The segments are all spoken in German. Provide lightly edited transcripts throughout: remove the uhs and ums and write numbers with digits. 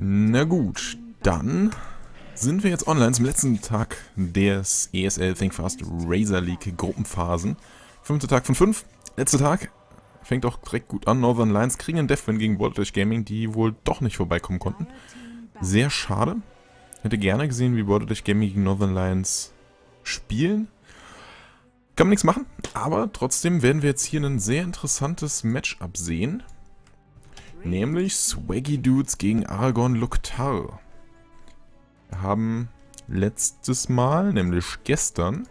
Na gut, dann sind wir jetzt online zum letzten Tag des ESL Think Fast Razor League Gruppenphasen. 5. Tag von 5. Letzter Tag. Fängt auch direkt gut an. Northern Lions kriegen einen Deathwin gegen Borderdash Gaming, die wohl doch nicht vorbeikommen konnten. Sehr schade. Hätte gerne gesehen, wie Borderdash Gaming gegen Northern Lions spielen. Kann man nichts machen, aber trotzdem werden wir jetzt hier ein sehr interessantes Matchup sehen. Nämlich Swaggy Dudes gegen Argon Luktar. Wir haben letztes Mal, nämlich gestern,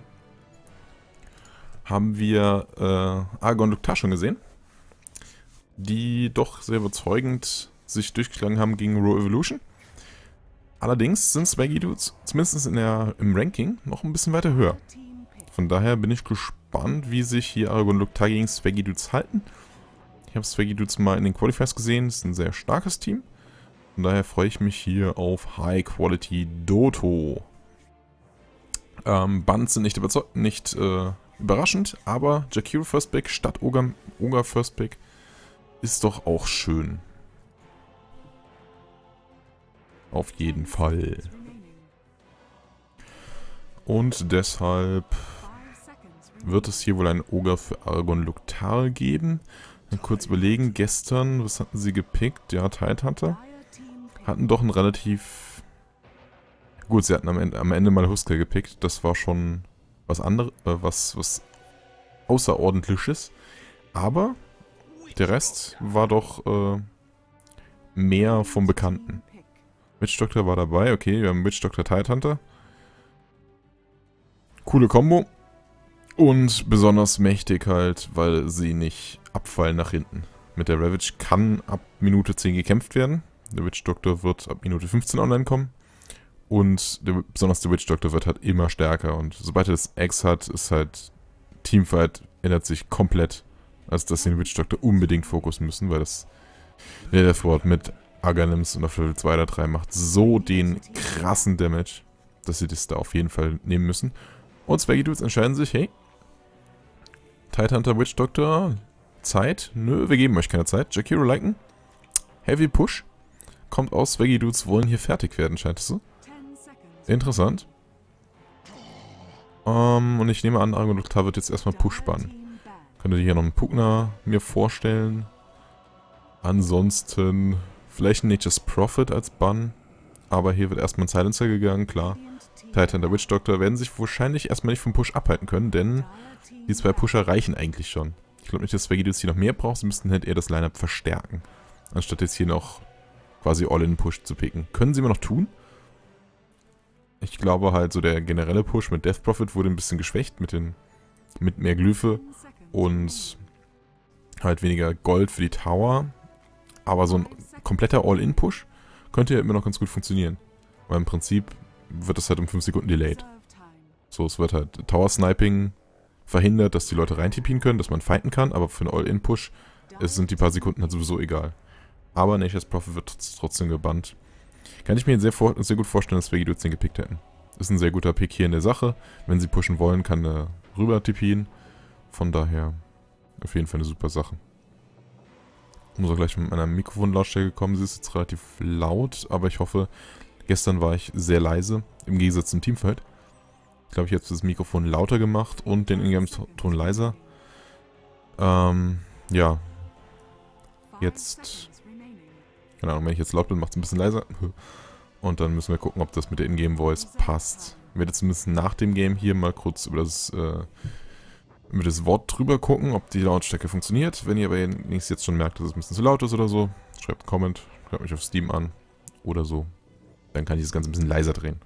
haben wir Argon Luktar schon gesehen, die doch sehr überzeugend sich durchgeschlagen haben gegen Raw Evolution. Allerdings sind Swaggy Dudes, zumindest im Ranking, noch ein bisschen weiter höher. Von daher bin ich gespannt, wie sich hier Argon Luktar gegen Swaggy Dudes halten. Ich habe Swaggy Dudes mal in den Qualifiers gesehen, das ist ein sehr starkes Team. Von daher freue ich mich hier auf High Quality Doto. Buns sind nicht überraschend, aber Jakiro First Pick statt Oga First Pick ist doch auch schön. Auf jeden Fall. Und deshalb wird es hier wohl einen Oga für Argon Luktar geben. Mal kurz überlegen, gestern, was hatten sie gepickt? Ja, Tidehunter. Hatten doch ein relativ... Gut, sie hatten am Ende mal Husker gepickt. Das war schon was anderes, was Außerordentliches. Aber der Rest war doch mehr vom Bekannten. Witch Doctor war dabei, okay, wir haben Witch Doctor Tidehunter. Coole Kombo. Und besonders mächtig halt, weil sie nicht abfallen nach hinten. Mit der Ravage kann ab Minute 10 gekämpft werden. Der Witch Doctor wird ab Minute 15 online kommen. Und besonders der Witch Doctor wird halt immer stärker. Und sobald er das X hat, ist halt Teamfight ändert sich komplett. Als dass sie den Witch Doctor unbedingt fokussen müssen, weil das der Deathward mit Aghanims und auf Level 2 oder 3 macht so den krassen Damage, dass sie das da auf jeden Fall nehmen müssen. Und Swaggy Dudes entscheiden sich, hey, Tidehunter, Witch Doctor, Zeit? Nö, wir geben euch keine Zeit. Jakiro liken. Heavy Push. Kommt aus, Swaggy Dudes wollen hier fertig werden, scheint es so. Interessant. Und ich nehme an, Argon Luktar wird jetzt erstmal Push bannen. Könnte hier noch einen Pugner mir vorstellen. Ansonsten vielleicht ein Nature's Prophet als Bann. Aber hier wird erstmal ein Silencer gegangen, klar. Tidehunter, Witch Doctor werden sich wahrscheinlich erstmal nicht vom Push abhalten können, denn die zwei Pusher reichen eigentlich schon. Ich glaube nicht, dass Swaggy Dudes hier noch mehr braucht, sie müssten halt eher das Lineup verstärken. Anstatt jetzt hier noch quasi All-in-Push zu picken. Können sie immer noch tun. Ich glaube halt so der generelle Push mit Death Prophet wurde ein bisschen geschwächt mit mehr Glyphe und halt weniger Gold für die Tower. Aber so ein kompletter All-in-Push könnte ja immer noch ganz gut funktionieren. Weil im Prinzip wird das halt um 5 Sekunden delayed. So, es wird halt Tower-Sniping verhindert, dass die Leute reintippen können, dass man fighten kann, aber für einen All-In-Push sind die paar Sekunden halt sowieso egal. Aber Nature's Prophet wird trotzdem gebannt. Kann ich mir sehr gut vorstellen, dass Swaggy Dudes den gepickt hätten. Ist ein sehr guter Pick hier in der Sache. Wenn sie pushen wollen, kann er rüber tippen. Von daher auf jeden Fall eine super Sache. Ich muss auch gleich mit meiner Mikrofonlautstärke kommen. Sie ist jetzt relativ laut, aber ich hoffe, gestern war ich sehr leise, im Gegensatz zum Teamfight. Ich glaube, ich habe das Mikrofon lauter gemacht und den Ingame-Ton leiser. Ja. Jetzt... Keine Ahnung, wenn ich jetzt laut bin, macht es ein bisschen leiser. Und dann müssen wir gucken, ob das mit der Ingame-Voice passt. Ich werde zumindest nach dem Game hier mal kurz über das Wort drüber gucken, ob die Lautstärke funktioniert. Wenn ihr aber jetzt schon merkt, dass es ein bisschen zu laut ist oder so, schreibt einen Comment, schreibt mich auf Steam an oder so. Dann kann ich das Ganze ein bisschen leiser drehen.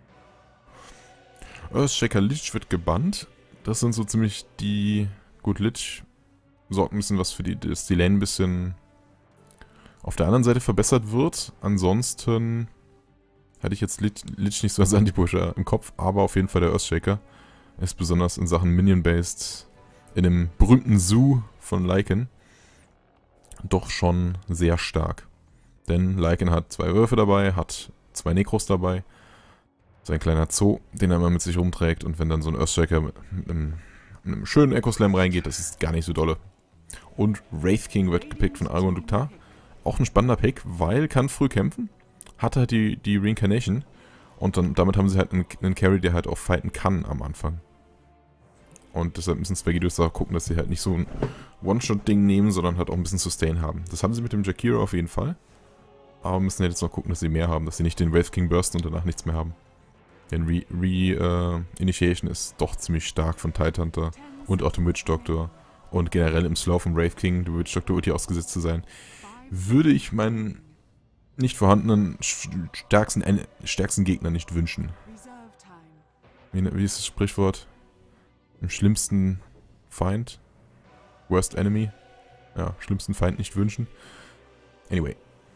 Earthshaker Lich wird gebannt. Das sind so ziemlich die... Gut, Lich sorgt ein bisschen was für dass die Lane ein bisschen auf der anderen Seite verbessert wird. Ansonsten hatte ich jetzt Lich nicht so als Anti-Pusher im Kopf, aber auf jeden Fall der Earthshaker ist besonders in Sachen Minion-Based in dem berühmten Zoo von Lycan doch schon sehr stark. Denn Lycan hat 2 Würfe dabei, hat 2 Necros dabei. Sein kleiner Zoo, den er immer mit sich rumträgt. Und wenn dann so ein Earthshaker mit einem schönen Echo Slam reingeht, das ist gar nicht so dolle. Und Wraith King wird gepickt von Argon Luktar. Auch ein spannender Pick, weil kann früh kämpfen, hat halt die Reincarnation und dann damit haben sie halt einen Carry, der halt auch fighten kann am Anfang. Und deshalb müssen Swaggy-Dudes auch gucken, dass sie halt nicht so ein One-Shot-Ding nehmen, sondern halt auch ein bisschen Sustain haben. Das haben sie mit dem Jakiro auf jeden Fall. Aber müssen jetzt noch gucken, dass sie mehr haben, dass sie nicht den Wraith King bursten und danach nichts mehr haben. Denn Initiation ist doch ziemlich stark von Tidehunter und auch dem Witch Doctor. Und generell im Slow vom Wraith King, dem Witch Doctor Ulti ausgesetzt zu sein, würde ich meinen nicht vorhandenen stärksten Gegner nicht wünschen. Wie ist das Sprichwort? Im schlimmsten Feind? Worst Enemy? Ja, schlimmsten Feind nicht wünschen. Anyway.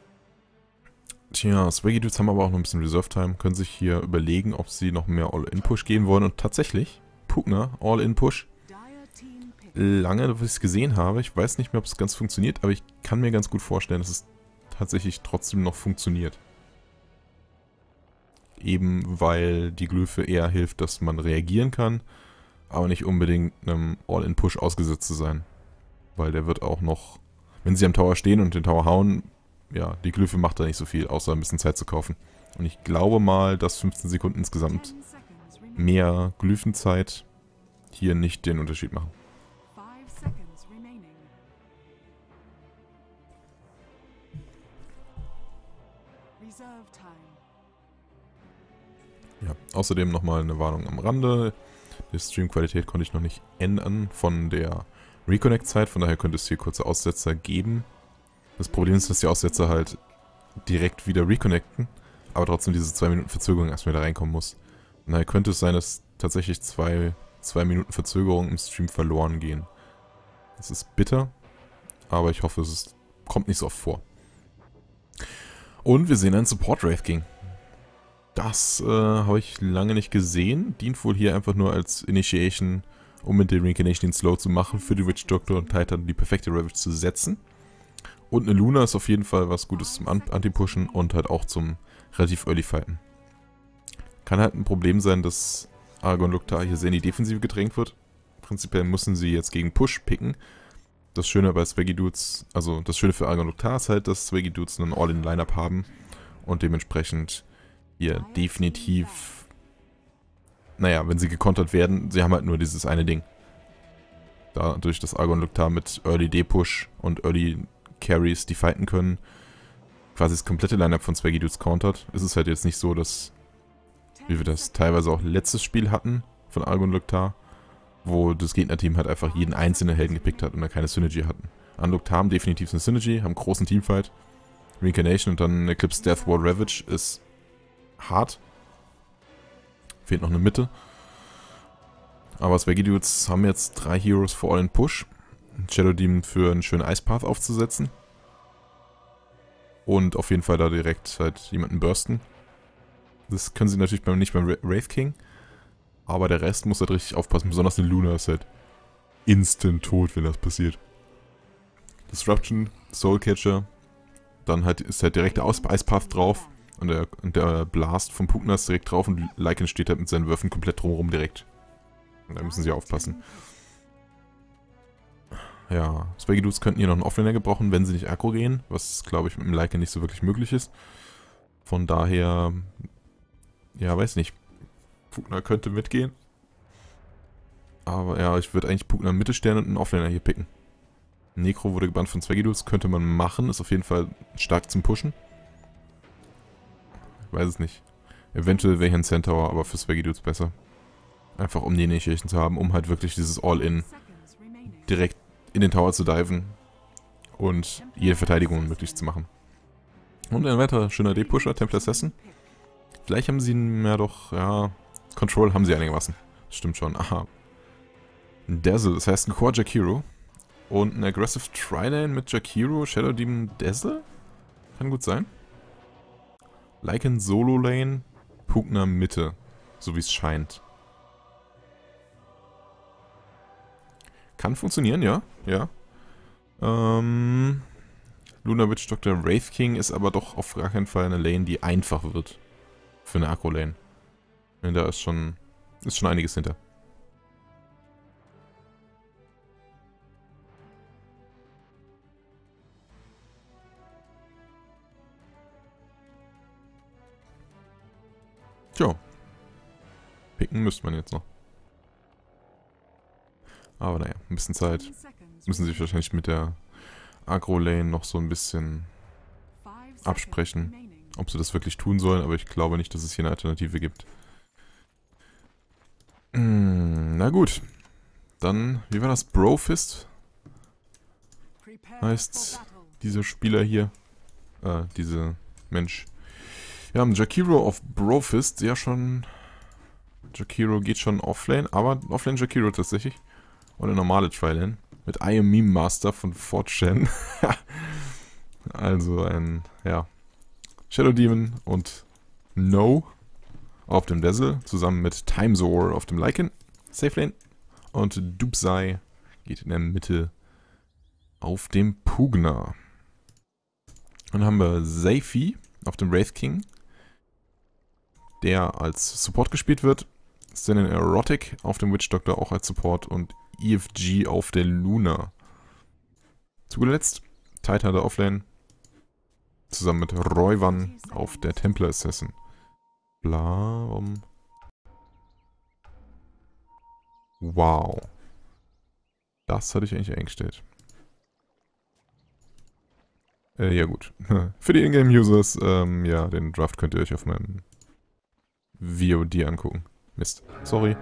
Tja, Swaggy-Dudes haben aber auch noch ein bisschen Reserve-Time, können sich hier überlegen, ob sie noch mehr All-In-Push gehen wollen. Und tatsächlich, Pugner, All-In-Push. Lange, bis ich es gesehen habe, ich weiß nicht mehr, ob es ganz funktioniert, aber ich kann mir ganz gut vorstellen, dass es tatsächlich trotzdem noch funktioniert. Eben weil die Glyphe eher hilft, dass man reagieren kann, aber nicht unbedingt einem All-In-Push ausgesetzt zu sein. Weil der wird auch noch, wenn sie am Tower stehen und den Tower hauen, ja, die Glyphe macht da nicht so viel, außer ein bisschen Zeit zu kaufen. Und ich glaube mal, dass 15 Sekunden insgesamt mehr Glyphenzeit hier nicht den Unterschied machen. Ja, außerdem nochmal eine Warnung am Rande. Die Streamqualität konnte ich noch nicht ändern von der Reconnect-Zeit, von daher könnte es hier kurze Aussetzer geben. Das Problem ist, dass die Aussetzer halt direkt wieder reconnecten, aber trotzdem diese 2 Minuten Verzögerung erstmal wieder reinkommen muss. Und daher könnte es sein, dass tatsächlich 2 Minuten Verzögerung im Stream verloren gehen. Das ist bitter, aber ich hoffe, kommt nicht so oft vor. Und wir sehen einen Support Wraith King. Das habe ich lange nicht gesehen. Dient wohl hier einfach nur als Initiation, um mit der Reincarnation den Slow zu machen, für die Witch Doctor und Titan die perfekte Ravage zu setzen. Und eine Luna ist auf jeden Fall was Gutes zum Anti-Pushen und halt auch zum relativ Early Fighten. Kann halt ein Problem sein, dass Argon Loktar hier sehr in die Defensive gedrängt wird. Prinzipiell müssen sie jetzt gegen Push picken. Das Schöne bei Swaggy-Dudes, also das Schöne für Argon Loktar ist halt, dass Swaggy-Dudes einen All-In-Lineup haben und dementsprechend hier definitiv, naja, wenn sie gekontert werden, sie haben halt nur dieses eine Ding. Dadurch, dass Argon Loktar mit Early D-Push und Early Carries, die fighten können, quasi das komplette Lineup von Swaggy-Dudes countert, ist es halt jetzt nicht so, dass, wie wir das teilweise auch letztes Spiel hatten, von Argon Loktar, wo das Gegnerteam halt einfach jeden einzelnen Helden gepickt hat und da keine Synergy hatten. An Loktar haben definitiv eine Synergy, haben einen großen Teamfight. Reincarnation und dann Eclipse Death Ward Ravage ist hart. Fehlt noch eine Mitte. Aber Swaggy-Dudes haben jetzt 3 Heroes for All in Push. Shadow Demon für einen schönen Ice Path aufzusetzen. Und auf jeden Fall da direkt halt jemanden bursten. Das können sie natürlich nicht beim Wraith King. Aber der Rest muss halt richtig aufpassen. Besonders eine Luna ist halt instant tot, wenn das passiert. Disruption, Soulcatcher. Dann halt ist halt direkt der Ice Path drauf. Und der Blast vom Pugner ist direkt drauf. Und Lycan steht halt mit seinen Würfen komplett drumherum direkt. Und da müssen sie aufpassen. Ja, Swaggy-Dudes könnten hier noch einen Offlaner gebrauchen, wenn sie nicht aggro gehen, was, glaube ich, mit dem Lycan nicht so wirklich möglich ist. Von daher, ja, weiß nicht. Pugner könnte mitgehen. Aber ja, ich würde eigentlich Pugner in Mitte stellen und einen Offlaner hier picken. Necro wurde gebannt von Swaggy-Dudes, könnte man machen, ist auf jeden Fall stark zum Pushen. Ich weiß es nicht. Eventuell wäre hier ein Centaur, aber für Swaggy-Dudes besser. Einfach um die Initiation zu haben, um halt wirklich dieses All-In direkt in den Tower zu diven und jede Verteidigung möglich zu machen. Und ein weiterer schöner D-Pusher, Templar Assassin. Vielleicht haben sie mehr doch, ja, Control haben sie einigermaßen. Stimmt schon, aha. Dazzle, das heißt ein Core Jakiro. Und ein Aggressive Trilane mit Jakiro, Shadow Demon Dazzle? Kann gut sein. Lycan Solo Lane, Pugner Mitte, so wie es scheint. Kann funktionieren, ja. Ja. Luna Witch Doctor Wraith King ist aber doch auf gar keinen Fall eine Lane, die einfach wird. Für eine Akro-Lane. Da ist schon einiges hinter. Tja. Picken müsste man jetzt noch. Aber naja, ein bisschen Zeit. Müssen sich wahrscheinlich mit der Agro-Lane noch so ein bisschen absprechen, ob sie das wirklich tun sollen, aber ich glaube nicht, dass es hier eine Alternative gibt. Na gut. Dann, wie war das? Brofist? Heißt dieser Spieler hier. Mensch. Wir haben Jakiro auf Brofist. Ja schon. Jakiro geht schon offlane, aber offlane Jakiro tatsächlich. Und eine normale Tri-Lane. Mit I Am Meme Master von 4chan. Also ein, ja. Shadow Demon und No auf dem Dazzle. Zusammen mit Timezor auf dem Lycan. Safe Lane. Und Dubsai geht in der Mitte auf dem Pugna. Dann haben wir Seifi auf dem Wraith King, der als Support gespielt wird. Seinen Erotic auf dem Witch Doctor auch als Support und EFG auf der Luna. Zu guter Letzt Tidehunter Offlane zusammen mit Roivan auf der Templar Assassin. Bla. Wow. Das hatte ich eigentlich eingestellt. Ja gut. Für die Ingame-Users, ja, den Draft könnt ihr euch auf meinem VOD angucken. Mist. Sorry.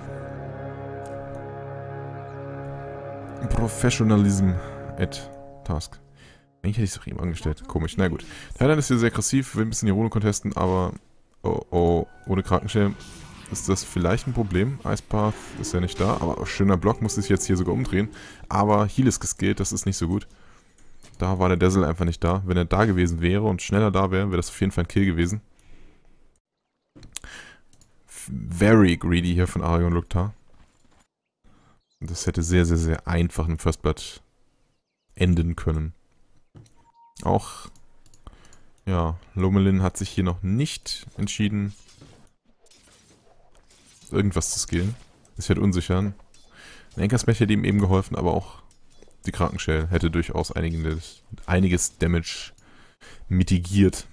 Professionalism at Task. Eigentlich hätte ich es doch ihm angestellt. Komisch. Na gut. Thailand ist hier sehr aggressiv, will ein bisschen die Rune contesten, aber oh, ohne Krakenschirm ist das vielleicht ein Problem. Icepath ist ja nicht da, aber schöner Block, muss sich jetzt hier sogar umdrehen. Aber Heal ist geskillt, das ist nicht so gut. Da war der Dazzle einfach nicht da. Wenn er da gewesen wäre und schneller da wäre, wäre das auf jeden Fall ein Kill gewesen. Very greedy hier von Arion Luktar. Das hätte sehr, sehr, sehr einfach im First Blood enden können. Auch, ja, Lomelin hat sich hier noch nicht entschieden, irgendwas zu skillen. Es wird unsicher. Ein Anchor-Smash hätte ihm eben geholfen, aber auch die Krakenshell hätte durchaus einiges Damage mitigiert.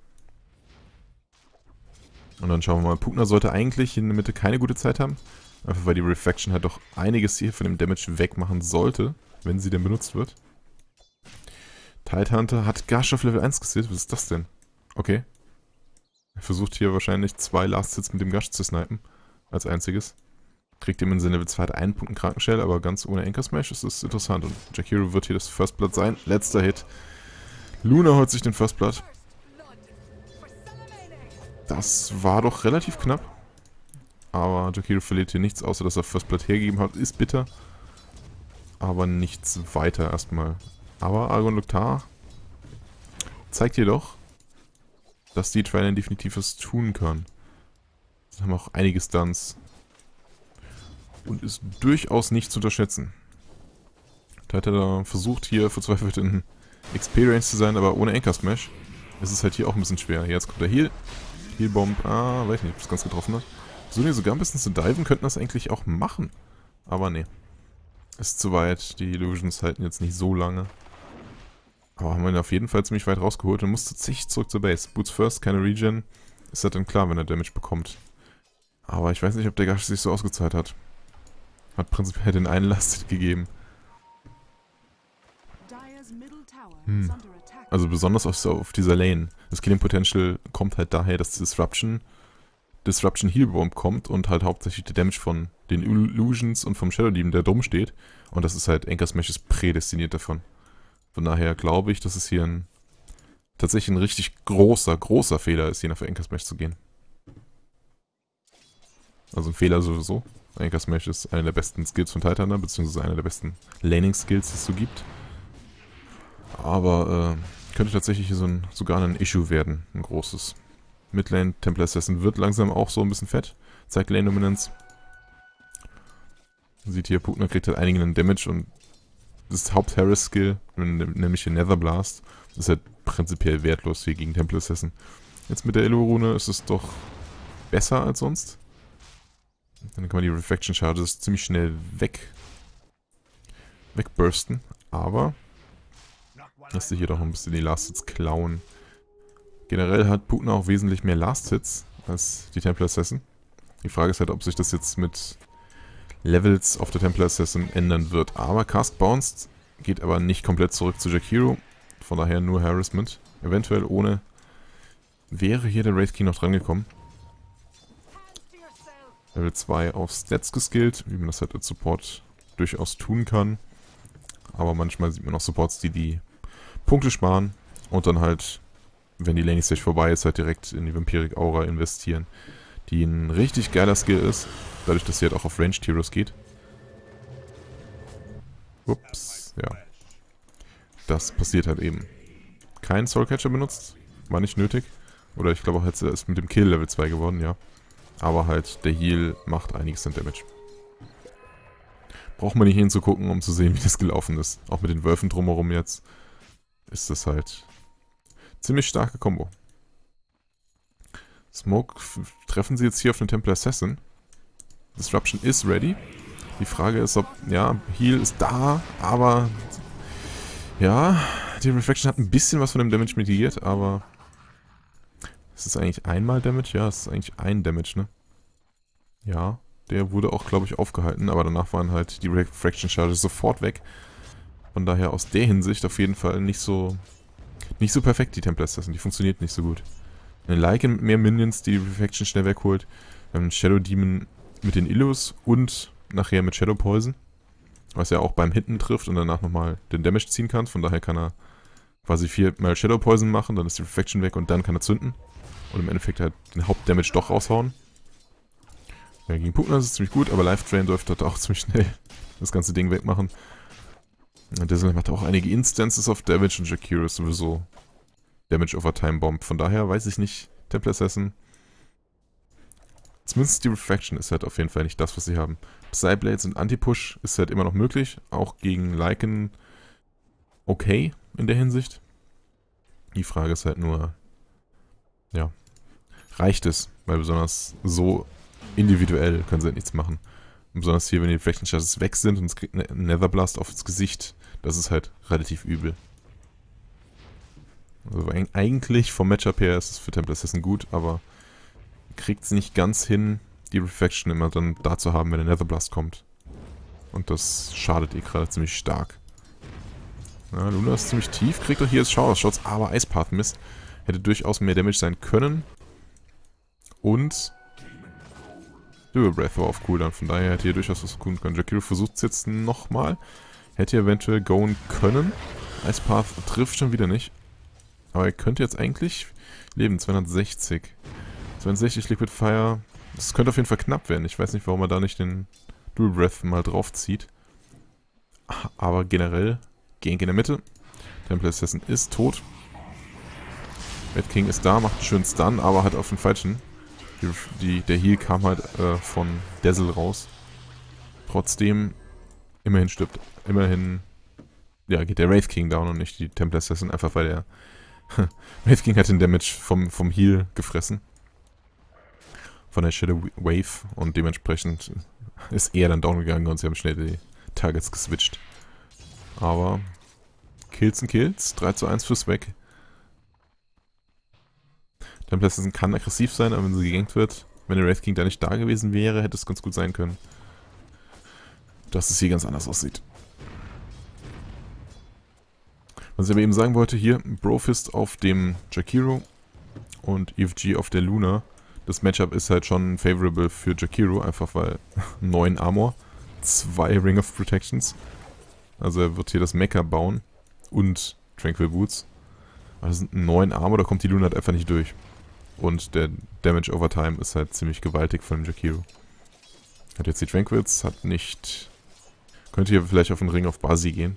Und dann schauen wir mal. Pugna sollte eigentlich in der Mitte keine gute Zeit haben. Einfach weil die Reflection halt doch einiges hier von dem Damage wegmachen sollte, wenn sie denn benutzt wird. Tidehunter hat Gash auf Level 1 gesetzt. Was ist das denn? Okay. Er versucht hier wahrscheinlich 2 Last Hits mit dem Gash zu snipen. Als einziges. Kriegt ihm in seinem Level 2 einen Punkt Krankenshell, aber ganz ohne Anchor Smash ist das interessant. Und Jakiro wird hier das First Blood sein. Letzter Hit. Luna holt sich den First Blood. Das war doch relativ knapp. Aber Jakiro verliert hier nichts, außer dass er First Blood hergegeben hat. Ist bitter. Aber nichts weiter erstmal. Aber Arion Luktar zeigt jedoch, dass die Tri-Lane definitiv was tun kann. Sie haben auch einige Stunts. Und ist durchaus nicht zu unterschätzen. Tidehunter versucht hier verzweifelt in XP-Range zu sein, aber ohne Anchor Smash ist es halt hier auch ein bisschen schwer. Jetzt kommt der Heal. Heal-Bomb. Weiß nicht, ob es ganz getroffen hat. So hier sogar ein bisschen zu diven, könnten das eigentlich auch machen. Aber nee. Ist zu weit. Die Illusions halten jetzt nicht so lange. Aber haben wir ihn auf jeden Fall ziemlich weit rausgeholt und muss tatsächlich zurück zur Base. Boots first, keine Regen. Ist halt dann klar, wenn er Damage bekommt. Aber ich weiß nicht, ob der Gash sich so ausgezahlt hat. Hat prinzipiell den einen Last gegeben. Also besonders auf dieser Lane. Das Killing Potential kommt halt daher, dass Disruption Heal Bomb kommt und halt hauptsächlich der Damage von den Illusions und vom Shadow Demon, der dumm steht. Und das ist halt, Anchor Smash ist prädestiniert davon. Von daher glaube ich, dass es hier tatsächlich ein richtig großer Fehler ist, hier nach Anchor Smash zu gehen. Also ein Fehler sowieso. Anchor Smash ist einer der besten Skills von Tidehunter, beziehungsweise einer der besten Laning-Skills, die es so gibt. Aber könnte tatsächlich hier sogar ein Issue werden, ein großes. Midlane Templar Assassin wird langsam auch so ein bisschen fett, zeigt Lane Dominance. Man sieht hier, Pugna kriegt halt einigen Damage und das Haupt-Harris-Skill, nämlich den Nether Blast, ist halt prinzipiell wertlos hier gegen Templar Assassin. Jetzt mit der Elo-Rune ist es doch besser als sonst. Dann kann man die Reflection Charges ziemlich schnell wegbursten, aber lässt sich hier doch noch ein bisschen die Last Hits klauen. Generell hat Pugna auch wesentlich mehr Last Hits als die Templar Assassin. Die Frage ist halt, ob sich das jetzt mit Levels auf der Templar Assassin ändern wird. Aber Cast Bounced geht aber nicht komplett zurück zu Jakiro. Von daher nur Harassment. Eventuell ohne wäre hier der Wraith King noch dran gekommen. Level 2 auf Stats geskillt, wie man das halt als Support durchaus tun kann. Aber manchmal sieht man auch Supports, die Punkte sparen und dann halt, wenn die Laning Stage vorbei ist, halt direkt in die Vampiric Aura investieren. Die ein richtig geiler Skill ist, dadurch, dass sie halt auch auf Ranged Heroes geht. Ups, ja. Das passiert halt eben. Kein Soulcatcher benutzt, war nicht nötig. Oder ich glaube auch, jetzt ist mit dem Kill Level 2 geworden, ja. Aber halt, der Heal macht einiges an Damage. Braucht man nicht hinzugucken, um zu sehen, wie das gelaufen ist. Auch mit den Wölfen drumherum jetzt ist das halt ziemlich starke Kombo. Smoke treffen sie jetzt hier auf den Templar Assassin. Disruption ist ready. Die Frage ist, ob, ja, Heal ist da, aber ja, die Reflection hat ein bisschen was von dem Damage mitigiert, aber ist es eigentlich einmal Damage? Ja, es ist eigentlich ein Damage, ne? Ja, der wurde auch, glaube ich, aufgehalten, aber danach waren halt die Refraction Charges sofort weg. Von daher aus der Hinsicht auf jeden Fall nicht so perfekt, die Templar Assassin. Die funktioniert nicht so gut. Eine Lycan mit mehr Minions, die Refraction schnell wegholt. Dann Shadow Demon mit den Illus und nachher mit Shadow Poison. Was er auch beim Hitten trifft und danach nochmal den Damage ziehen kann. Von daher kann er quasi 4-mal Shadow Poison machen, dann ist die Refraction weg und dann kann er zünden. Und im Endeffekt halt den Hauptdamage doch raushauen. Ja, gegen Pugner ist es ziemlich gut, aber Life Drain dürfte halt auch ziemlich schnell das ganze Ding wegmachen. Und deswegen hat er auch einige Instances of Damage und Jakiro ist sowieso Damage over Time Bomb. Von daher weiß ich nicht, Templar Assassin. Zumindest die Refraction ist halt auf jeden Fall nicht das, was sie haben. Psyblades und Anti-Push ist halt immer noch möglich, auch gegen Lycan okay in der Hinsicht. Die Frage ist halt nur, ja, reicht es? Weil besonders so individuell können sie halt nichts machen. Und besonders hier, wenn die Reflection Charges weg sind und es kriegt eine Netherblast aufs Gesicht, das ist halt relativ übel. Also eigentlich vom Matchup her ist es für Templar Assassin gut, aber kriegt es nicht ganz hin, die Reflection immer dann da zu haben, wenn der Netherblast kommt. Und das schadet ihr gerade ziemlich stark. Ja, Luna ist ziemlich tief, kriegt doch hier jetzt Shots, aber Ice Path Mist hätte durchaus mehr Damage sein können. Und Dual Breath war auf Cooldown, von daher hätte hier durchaus was tun können. Jakiro versucht es jetzt nochmal. Hätte hier eventuell goen können. Ice Path trifft schon wieder nicht. Aber er könnte jetzt eigentlich leben, 260. 62 Liquid Fire. Das könnte auf jeden Fall knapp werden. Ich weiß nicht, warum er da nicht den Dual Breath mal drauf zieht. Aber generell, Gank in der Mitte. Templar Assassin ist tot. Red King ist da, macht einen schönen Stun, aber halt auf den falschen. Der Heal kam halt von Dazzle raus. Trotzdem, immerhin stirbt. Immerhin, ja, geht der Wraith King down und nicht die Templar Assassin, einfach weil der Wraith King hat den Damage vom Heal gefressen. Von der Shadow Wave und dementsprechend ist er dann down gegangen und sie haben schnell die Targets geswitcht. Aber Kills sind Kills, 3:1 fürs Weg. Templar Assassin kann aggressiv sein, aber wenn sie gegankt wird, wenn der Wraith King da nicht da gewesen wäre, hätte es ganz gut sein können, dass es hier ganz anders aussieht. Was ich aber eben sagen wollte, hier Brofist auf dem Jakiro und EFG auf der Luna. Das Matchup ist halt schon favorable für Jakiro, einfach weil 9 Armor, 2 Ring of Protections. Also er wird hier das Mecha bauen und Tranquil Boots. Aber das sind 9 Armor, da kommt die Luna halt einfach nicht durch. Und der Damage over Time ist halt ziemlich gewaltig von dem Jakiro. Hat jetzt die Tranquils, hat nicht... Könnte hier vielleicht auf den Ring auf Basi gehen.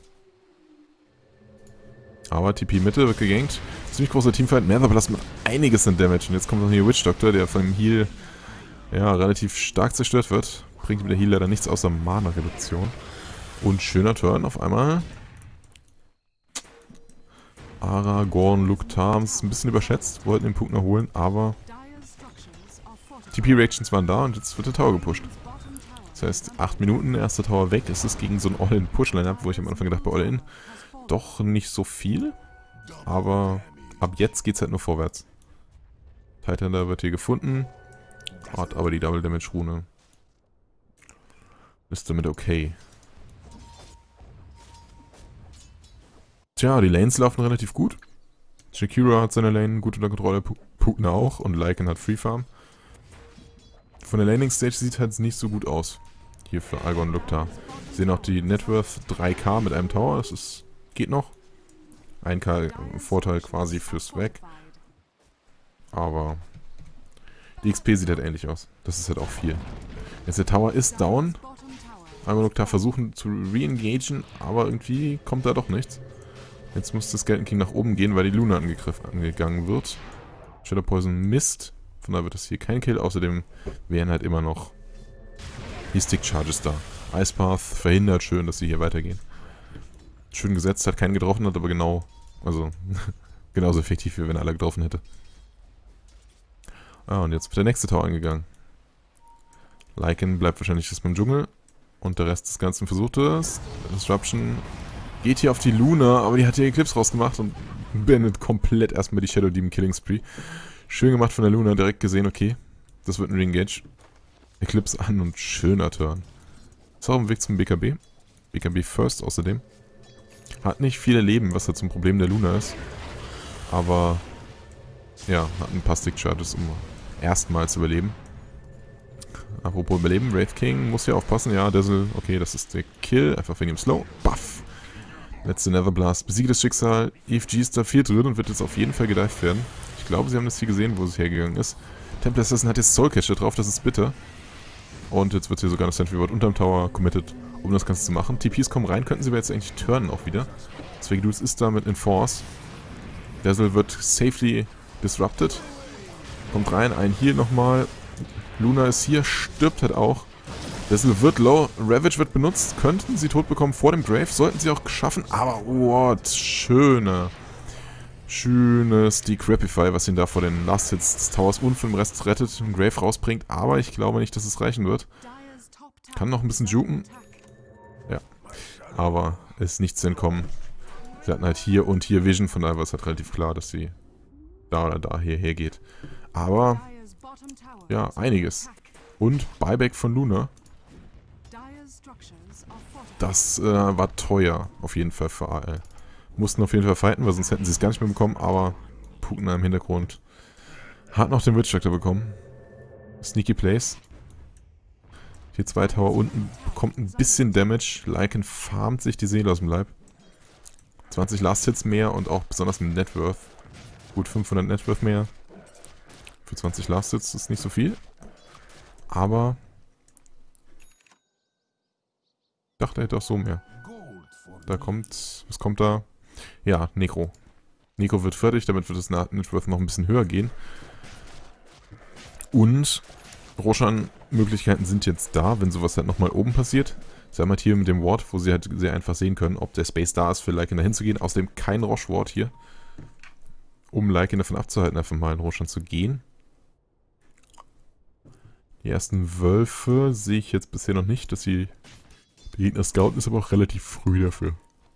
Aber TP Mitte wird gegankt. Ziemlich großer Teamfight. Netherblast mit einiges an Damage. Und jetzt kommt noch hier Witch Doctor, der von dem Heal ja, relativ stark zerstört wird. Bringt mit der Heal leider nichts außer Mana-Reduktion. Und schöner Turn auf einmal. Aragorn, Luke Tarms, ein bisschen überschätzt. Wollten den Punkt noch holen, aber TP-Reactions waren da und jetzt wird der Tower gepusht. Das heißt, 8 Minuten, erster Tower weg. Es ist gegen so ein All-In-Push-Line-Up, wo ich am Anfang gedacht bei All-In doch nicht so viel. Aber ab jetzt geht's halt nur vorwärts. Titaninder wird hier gefunden. Hat aber die Double Damage Rune. Ist damit okay. Tja, die Lanes laufen relativ gut. Shakira hat seine Lane gut unter Kontrolle, Pugna auch und Lycan hat Free Farm. Von der Laning Stage sieht halt nicht so gut aus. Hier für Algon und Lukta. Wir sehen auch die Networth 3k mit einem Tower, das ist, geht noch. 1k Vorteil quasi fürs Weg. Aber die XP sieht halt ähnlich aus. Das ist halt auch viel. Jetzt der Tower ist down. Algon und Lukta versuchen zu re-engagen, aber irgendwie kommt da doch nichts. Jetzt muss das Skeleton King nach oben gehen, weil die Luna angegangen wird. Shadow Poison misst. Von daher wird das hier kein Kill. Außerdem wären halt immer noch die Stick Charges da. Ice Path verhindert schön, dass sie hier weitergehen. Schön gesetzt, hat keinen getroffen, hat aber genau, also genauso effektiv, wie wenn er alle getroffen hätte. Ah, und jetzt wird der nächste Tower angegangen. Lycan bleibt wahrscheinlich jetzt beim Dschungel. Und der Rest des Ganzen versucht es. Disruption geht hier auf die Luna, aber die hat hier Eclipse rausgemacht und beendet komplett erstmal die Shadow Demon Killing Spree. Schön gemacht von der Luna, direkt gesehen, okay, das wird ein Re-Engage. Eclipse an und schöner Turn. Ist auch im Weg zum BKB. BKB First außerdem. Hat nicht viele Leben, was halt zum Problem der Luna ist. Aber, ja, hat ein paar Stick Charges, um erstmals zu überleben. Apropos Überleben, Wraith King muss hier aufpassen. Ja, Dazzle, okay, das ist der Kill, einfach wegen dem Slow. Buff. Letzte Netherblast. Besiegetes Schicksal. EFG ist da viel drin und wird jetzt auf jeden Fall gedived werden. Ich glaube, sie haben das hier gesehen, wo es hergegangen ist. Temple Assassin hat jetzt Soul Catcher drauf, das ist bitter. Und jetzt wird hier sogar noch Sentry Ward unterm Tower committed, um das Ganze zu machen. TPs kommen rein, könnten sie aber jetzt eigentlich turnen auch wieder. Zweigedus ist da mit Enforce. Dazzle wird safely disrupted. Kommt rein, ein Heal nochmal. Luna ist hier, stirbt halt auch. Dazzle wird low, Ravage wird benutzt, könnten sie tot bekommen vor dem Grave, sollten sie auch schaffen, aber what, schönes Decrepify, was ihn da vor den Last Hits des Towers und für den Rest rettet und Grave rausbringt, aber ich glaube nicht, dass es reichen wird. Kann noch ein bisschen juken. Ja, aber ist nichts zu entkommen. Sie hatten halt hier und hier Vision, von daher war es halt relativ klar, dass sie da oder da hierher geht. Aber, ja, einiges. Und Buyback von Luna. Das war teuer, auf jeden Fall für AL. Mussten auf jeden Fall fighten, weil sonst hätten sie es gar nicht mehr bekommen, aber Pugna im Hintergrund hat noch den Witch Doctor bekommen. Sneaky Plays. Hier 2 Tower unten, bekommt ein bisschen Damage. Lycan farmt sich die Seele aus dem Leib. 20 Last Hits mehr und auch besonders mit Networth. Gut 500 Networth mehr. Für 20 Last Hits ist nicht so viel. Aber ich dachte, er hätte auch so mehr. Da kommt, was kommt da? Ja, Necro. Necro wird fertig, damit wird das Networth noch ein bisschen höher gehen. Und Roshan-Möglichkeiten sind jetzt da, wenn sowas halt nochmal oben passiert. Sie haben halt hier mit dem Ward, wo sie halt sehr einfach sehen können, ob der Space da ist, für Lycan dahin zu gehen. Außerdem kein Roche-Ward hier, um Lycan davon abzuhalten, einfach mal in Roshan zu gehen. Die ersten Wölfe sehe ich jetzt bisher noch nicht, dass sie... Der Gegner scouten ist aber auch relativ früh dafür.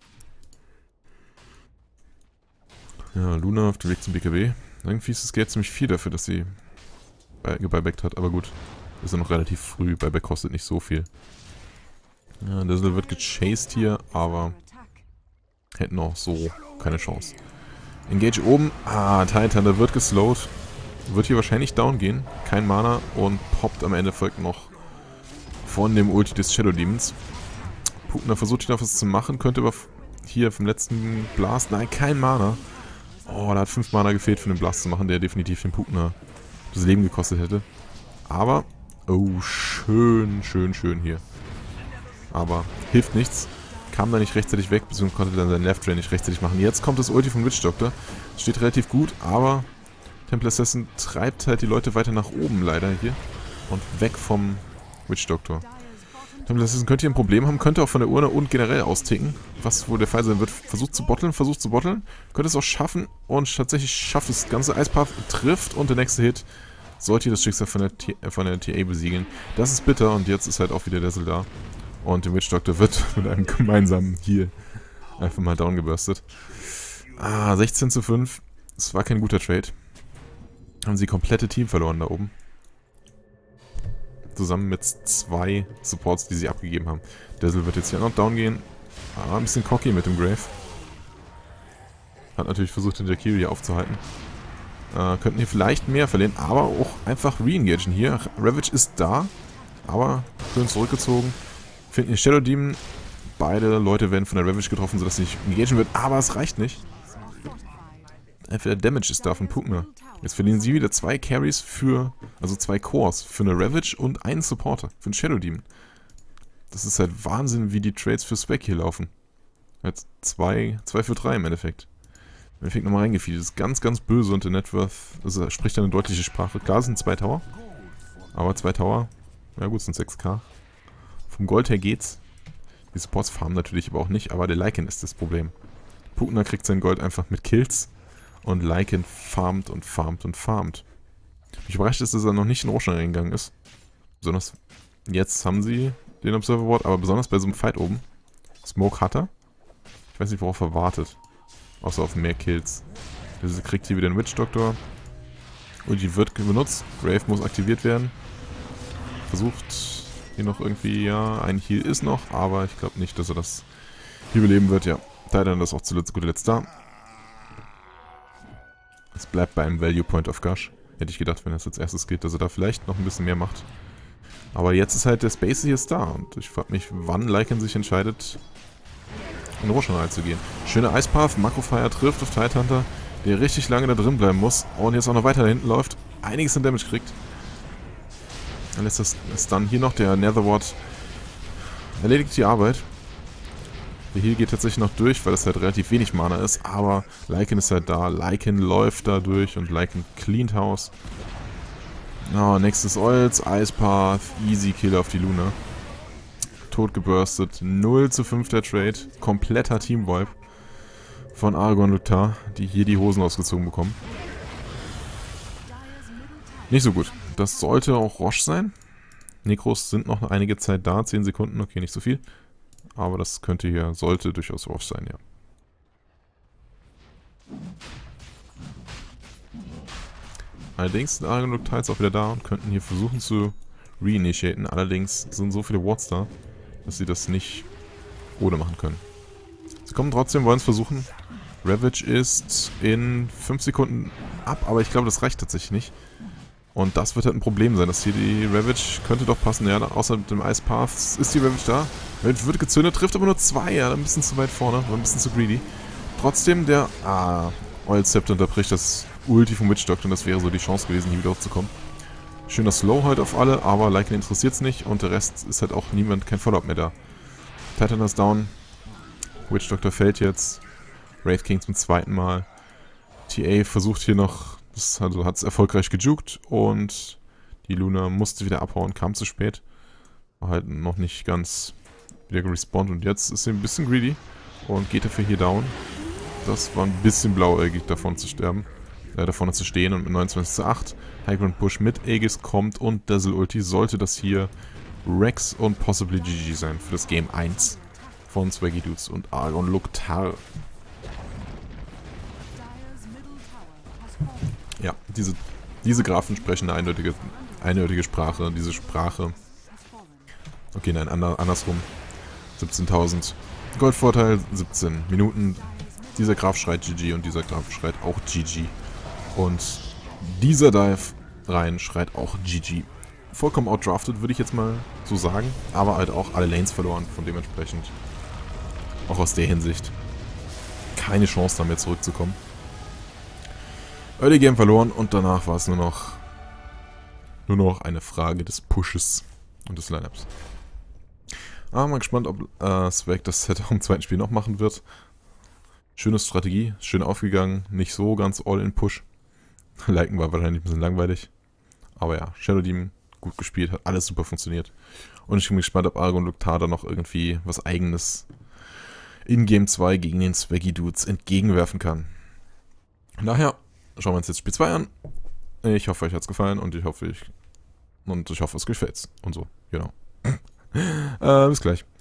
Ja, Luna auf dem Weg zum BKB. Irgendwie ist das Geld ziemlich viel dafür, dass sie gebuybackt hat, aber gut. Ist ja noch relativ früh, Buyback kostet nicht so viel. Ja, Dazzle wird gechased hier, aber hätten auch so keine Chance. Engage oben. Ah, Titaninder wird geslowt. Wird hier wahrscheinlich down gehen. Kein Mana und poppt am Ende folgt noch von dem Ulti des Shadow Demons. Pugna versucht hier noch was zu machen, könnte aber hier vom letzten Blast... Nein, kein Mana. Oh, da hat 5 Mana gefehlt für den Blast zu machen, der definitiv den Pugna das Leben gekostet hätte. Aber, oh, schön hier. Aber hilft nichts. Kam da nicht rechtzeitig weg, beziehungsweise konnte dann seinen Left Drain nicht rechtzeitig machen. Jetzt kommt das Ulti vom Witch Doctor. Steht relativ gut, aber Temple Assassin treibt halt die Leute weiter nach oben leider hier. Und weg vom Witch Doctor. Temple Assassin könnte hier ein Problem haben, könnte auch von der Urne und generell austicken. Was wohl der Fall sein wird. Versucht zu botteln. Könnte es auch schaffen und tatsächlich schafft es. Das ganze Ice Path trifft und der nächste Hit sollte hier das Schicksal von der TA besiegeln. Das ist bitter und jetzt ist halt auch wieder Dazzle da. Und der Witch Doctor wird mit einem gemeinsamen Heal einfach mal down geburstet. Ah, 16:5. Es war kein guter Trade. Haben sie komplette Team verloren da oben. Zusammen mit 2 Supports, die sie abgegeben haben. Dazzle wird jetzt hier noch down gehen. Ein bisschen cocky mit dem Grave. Hat natürlich versucht, den Jakiri hier aufzuhalten. Könnten hier vielleicht mehr verlieren, aber auch einfach re-engagen hier. Ravage ist da, aber schön zurückgezogen. Finden hier Shadow Demon. Beide Leute werden von der Ravage getroffen, sodass sie nicht engagen wird, aber es reicht nicht. Entweder Damage ist da von Pugner. Jetzt verlieren sie wieder 2 Carries für, also 2 Cores für eine Ravage und einen Supporter für einen Shadow Demon. Das ist halt Wahnsinn, wie die Trades für Swag hier laufen. Jetzt 2 für 3 im Endeffekt. Im Endeffekt nochmal reingefeedet. Das ist ganz, ganz böse und der Networth, also spricht eine deutliche Sprache. Klar, es sind 2 Tower, aber 2 Tower, ja gut, sind 6k. Vom Gold her geht's. Die Supports farmen natürlich aber auch nicht, aber der Lycan ist das Problem. Pugner kriegt sein Gold einfach mit Kills und Lycan farmt und farmt und farmt. Mich überrascht ist, dass er noch nicht in Roshan reingegangen ist. Besonders jetzt haben sie den Observer Ward, aber besonders bei so einem Fight oben. Smoke hat er. Ich weiß nicht, worauf er wartet. Außer auf mehr Kills. Also kriegt hier wieder einen Witch Doctor. Und die wird benutzt. Grave muss aktiviert werden. Versucht hier noch irgendwie, ja, ein Heal ist noch, aber ich glaube nicht, dass er das hier überleben wird, ja. Titan ist auch zuletzt gut letzt da. Es bleibt bei einem Value Point of Gush. Hätte ich gedacht, wenn das als erstes geht, dass er da vielleicht noch ein bisschen mehr macht. Aber jetzt ist halt der Space hier ist da und ich frage mich, wann Lycan sich entscheidet, in Roshan reinzugehen. Schöne Ice Path, Makrofire trifft auf Tidehunter, der richtig lange da drin bleiben muss und jetzt auch noch weiter da hinten läuft, einiges an Damage kriegt. Dann lässt das dann hier noch, der Netherward erledigt die Arbeit. Der Heal geht tatsächlich noch durch, weil das halt relativ wenig Mana ist, aber Lycan ist halt da, Lycan läuft da durch und Lycan cleant House. Oh, nächstes Oils, Ice Path, easy Kill auf die Luna. Tot geburstet, 0:5 der Trade, kompletter Team-Wipe von Argon Lutar, die hier die Hosen ausgezogen bekommen. Nicht so gut. Das sollte auch Roche sein. Nekros sind noch einige Zeit da, 10 Sekunden, okay, nicht so viel. Aber das könnte hier, sollte durchaus Roche sein, ja. Allerdings sind Argon Lutar jetzt auch wieder da und könnten hier versuchen zu reinitiaten. Allerdings sind so viele Wards da, dass sie das nicht ohne machen können. Sie kommen trotzdem, wollen es versuchen. Ravage ist in 5 Sekunden ab, aber ich glaube, das reicht tatsächlich nicht. Und das wird halt ein Problem sein, dass hier die Ravage könnte doch passen. Ja, außer mit dem Ice Path ist die Ravage da. Ravage wird gezündet, trifft aber nur 2. Ja, ein bisschen zu weit vorne, war ein bisschen zu greedy. Trotzdem der Oil Scepter unterbricht das Ulti vom Witch Doctor und das wäre so die Chance gewesen, hier wieder hochzukommen. Schöner Slow halt auf alle, aber Lycan interessiert es nicht und der Rest ist halt auch niemand, kein Follow-up mehr da. Titan ist down. Witch Doctor fällt jetzt. Wraith King zum 2. Mal. TA versucht hier noch, also hat es erfolgreich gejukt und die Luna musste wieder abhauen, kam zu spät. War halt noch nicht ganz wieder gerespawnt und jetzt ist sie ein bisschen greedy und geht dafür hier down. Das war ein bisschen blauäugig davon zu sterben. Da vorne zu stehen und mit 29:8 Highground Push mit Aegis kommt und Dazzle Ulti sollte das hier Rex und possibly GG sein für das Game 1 von Swaggy Dudes und Argon Lutar. Ja, diese Graphen sprechen eine eindeutige Sprache, diese Sprache. Okay, nein, andersrum. 17.000 Goldvorteil, 17 Minuten. Dieser Graph schreit GG und dieser Graph schreit auch GG. Und dieser Dive rein schreit auch GG. Vollkommen outdrafted, würde ich jetzt mal so sagen. Aber halt auch alle Lanes verloren, von dementsprechend. Auch aus der Hinsicht. Keine Chance, da mehr zurückzukommen. Early Game verloren und danach war es nur noch eine Frage des Pushes und des Lineups. Mal gespannt, ob Swag das Set auch im zweiten Spiel noch machen wird. Schöne Strategie, schön aufgegangen, nicht so ganz All-in-Push. Lycan war wahrscheinlich ein bisschen langweilig. Aber ja, Shadow Demon gut gespielt, hat alles super funktioniert. Und ich bin gespannt, ob Argon Lutar da noch irgendwie was Eigenes in Game 2 gegen den Swaggy Dudes entgegenwerfen kann. Daher schauen wir uns jetzt Spiel 2 an. Ich hoffe, euch hat es gefallen und ich hoffe, es gefällt. Und so, genau. Bis gleich.